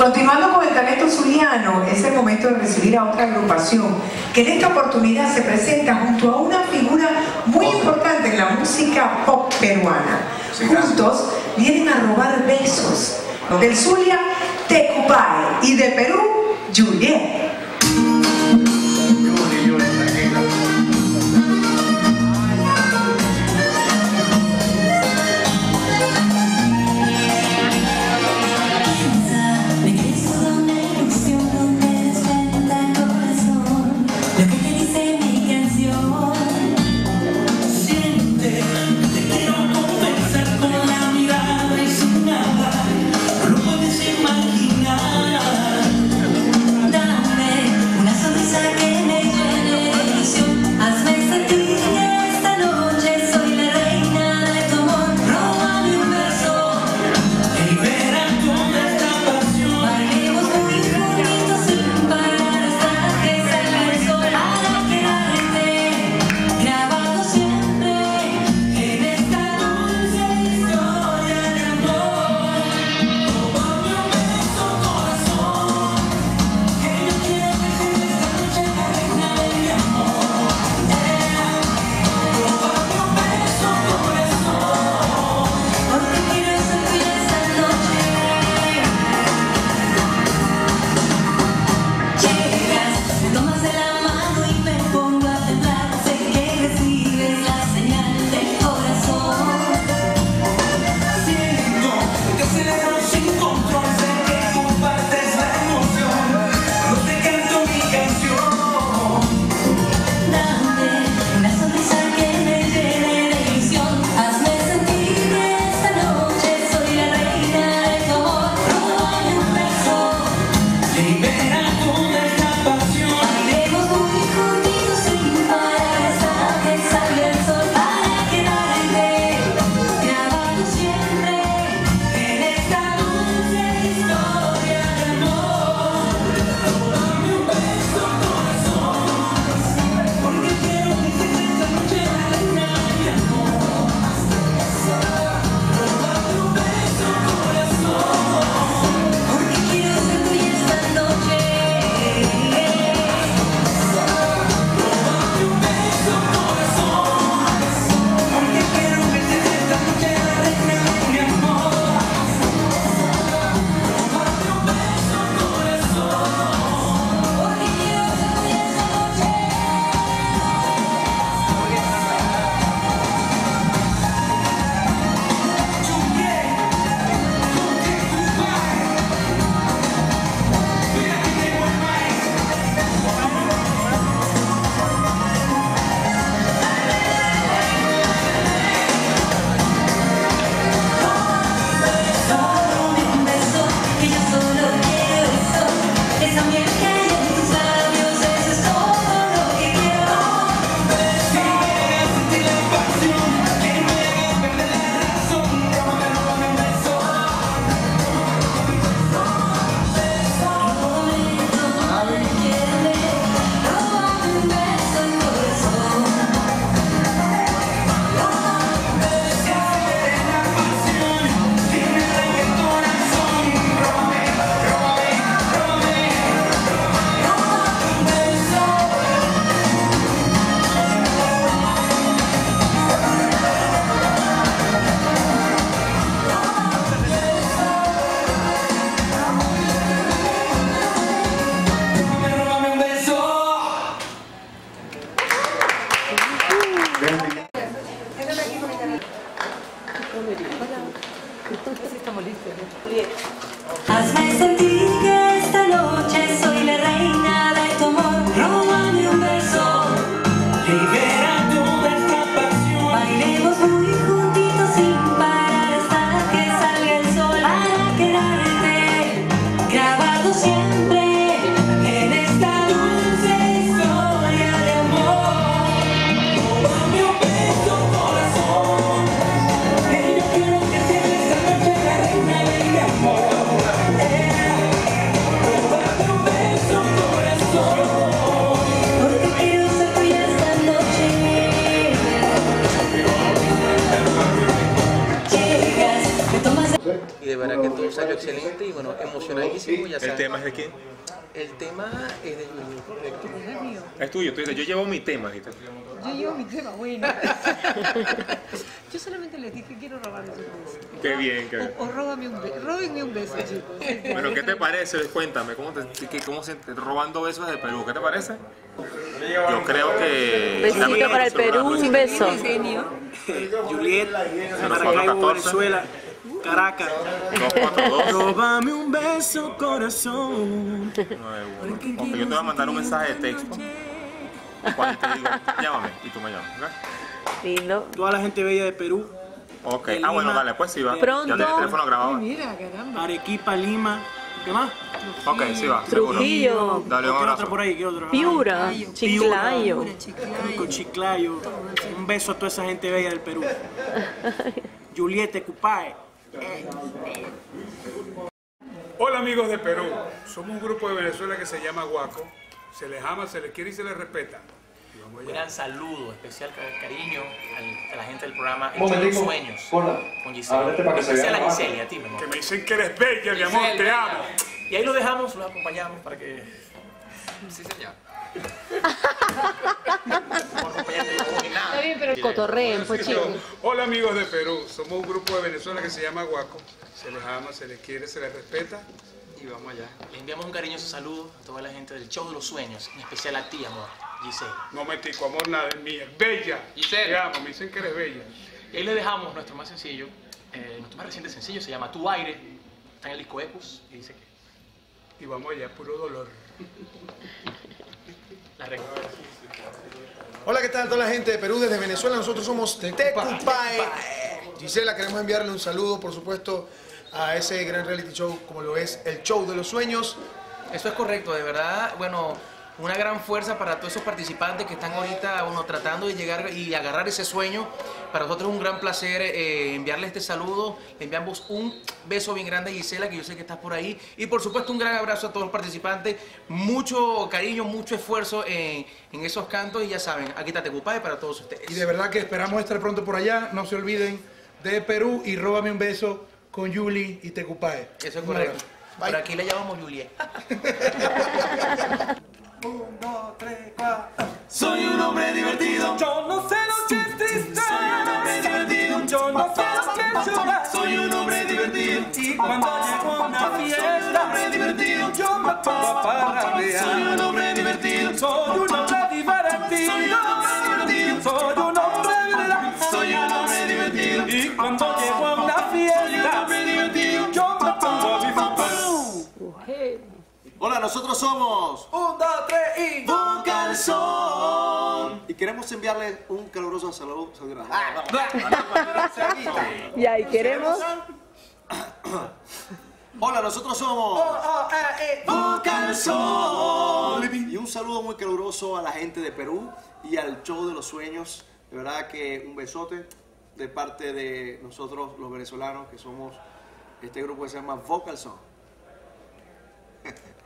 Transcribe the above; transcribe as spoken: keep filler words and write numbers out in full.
continuando con el talento zuliano, es el momento de recibir a otra agrupación que en esta oportunidad se presenta junto a una figura muy importante en la música pop peruana. Juntos vienen a robar besos. Del Zulia, Tecupay, y de Perú, Juliet. Hazme sentir que esta noche soy la reina de tu amor. Róbame un beso, libera toda esta pasión. Bailemos muy juntitos sin parar hasta que salga el sol, para quedarte grabado siempre en esta dulce historia de amor. Róbame un beso, corazón, que yo quiero que seas esta noche la reina de mi amor. y de verdad que todo salió excelente y bueno, emocionadísimo. Ya ¿El saben. tema es de quién? El tema es de Junior, correcto. Es mío. Es tuyo, tú dices, yo llevo mi tema, ¿viste? Yo llevo mi tema, bueno. Yo solamente les dije que quiero robarles un beso. Qué bien, qué bien. O, o róbame un beso, róbenme un beso, chicos. Bueno, ¿qué te parece? Cuéntame, ¿cómo te, qué- cómo se, robando besos de Perú? ¿Qué te parece? Yo creo que... Besito para el Perú, un beso. Genio. Juliet, cero Maracaibo, cuatro catorce. Venezuela, Caracas. dos cuatro dos. Róbame un beso, corazón. nueve uno. Ok, yo te voy a mandar un mensaje de texto. Cuando te digo, llámame y tú me llamas, ¿ok? Lindo. Toda la gente bella de Perú, Ok, De ah bueno, Lima. dale, pues sí va. Pronto. Ya tienes el teléfono grabado. Mira, caramba. Arequipa, Lima. ¿Qué más? Ok, sí va, seguro. Trujillo, Dale un ¿Qué otra abrazo. por ahí? ¿Qué otra? Piura, Chiclayo. Pura, Chiclayo. Con Chiclayo. Un beso a toda esa gente bella del Perú. Juliet, Cupae. Hola amigos de Perú, somos un grupo de Venezuela que se llama Guaco. Se les ama, se les quiere y se les respeta. Y vamos Un allá. gran saludo, especial ca- cariño al- a la gente del programa El Un Show de los momentico, Sueños. Hola. Con Giselle. Ábrete para que se Especial vea a la Giselle y a ti, mi amor. Que me dicen que eres bella, mi amor, te amo. Y ahí lo dejamos, lo acompañamos para que... Sí, señor. Por acompañarte, yo como ni nada. Está bien, pero cotorreen, pues chicos. Hola amigos de Perú, somos un grupo de Venezuela que se llama Guaco. Se les ama, se les quiere, se les respeta. Y vamos allá. Le enviamos un cariñoso saludo a toda la gente del Show de los Sueños, en especial a ti, amor, Giselle. No me tico, amor, nada, es mía. Bella. Giselle. Te amo, me dicen que eres bella. Y ahí le dejamos nuestro más sencillo, eh, nuestro más reciente sencillo, se llama Tu Aire, está en el disco Epus y dice que Y vamos allá, puro dolor. la regla. Hola, ¿qué tal toda la gente de Perú? Desde Venezuela nosotros somos Tecupae. Gisela, queremos enviarle un saludo, por supuesto, a ese gran reality show como lo es el Show de los Sueños. Eso es correcto, de verdad, bueno, una gran fuerza para todos esos participantes que están ahorita, uno tratando de llegar y agarrar ese sueño. Para nosotros es un gran placer eh, enviarle este saludo, le enviamos un beso bien grande a Gisela, que yo sé que estás por ahí, y por supuesto un gran abrazo a todos los participantes, mucho cariño, mucho esfuerzo en, en esos cantos, y ya saben, aquí está Tecupae para todos ustedes. Y de verdad que esperamos estar pronto por allá. No se olviden de Perú y róbame un beso con Yuli y Tecupae. Eso es Un correcto. abrazo. Por Bye. aquí le llamamos Juliet. Un, dos, tres, cuatro. Soy un hombre divertido. Yo no sé lo que es triste. Soy un hombre divertido. Yo no sé lo que es llorar. Soy un hombre divertido. Y cuando llego a una fiesta, hombre divertido. yo me pongo a parrandear. Soy un hombre divertido. Soy un hombre divertido. Soy un hombre divertido. Soy un hombre verdad. Soy un hombre divertido. Y cuando llego a una fiesta, hombre divertido. yo me pongo a disfrutar. Hola, nosotros somos Un, dos, tres y... Vocalson y queremos enviarles un caluroso saludo. saludo- Ah, Ya, y queremos. Hola, nosotros somos Oh, eh, eh. Vocalson y un saludo muy caluroso a la gente de Perú y al Show de los Sueños. De verdad que un besote de parte de nosotros los venezolanos que somos este grupo que se llama Vocalson.